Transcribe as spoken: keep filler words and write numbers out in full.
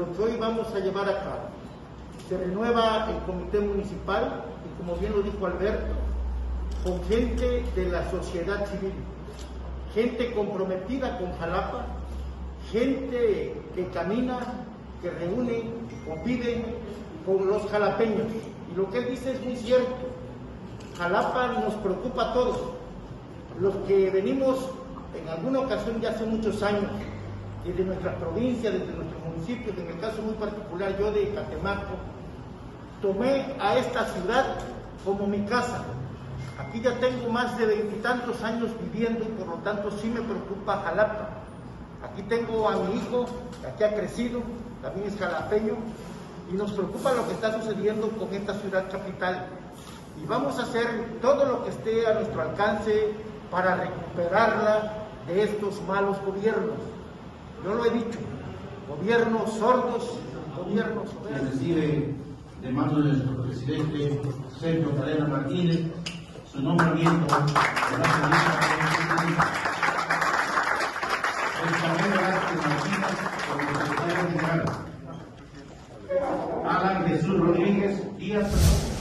lo que hoy vamos a llevar a cabo. Se renueva el comité municipal y, como bien lo dijo Alberto, con gente de la sociedad civil, gente comprometida con Jalapa, gente que camina, que reúne, convive con los jalapeños. Y lo que él dice es muy cierto. Jalapa nos preocupa a todos. Los que venimos en alguna ocasión ya hace muchos años, desde nuestra provincia, desde nuestros municipios, en el caso muy particular yo de Catemaco, tomé a esta ciudad como mi casa. Aquí ya tengo más de veintitantos años viviendo y por lo tanto sí me preocupa Jalapa. Aquí tengo a mi hijo, que aquí ha crecido, también es jalapeño, y nos preocupa lo que está sucediendo con esta ciudad capital. Y vamos a hacer todo lo que esté a nuestro alcance para recuperarla de estos malos gobiernos. Yo lo he dicho, gobiernos sordos, gobiernos soberbios. Se recibe de manos de nuestro presidente Sergio Cadena Martínez su nombramiento de la señorita Elizabeth Vázquez Martínez como secretaria general. Alan Jesús Rodríguez Díaz.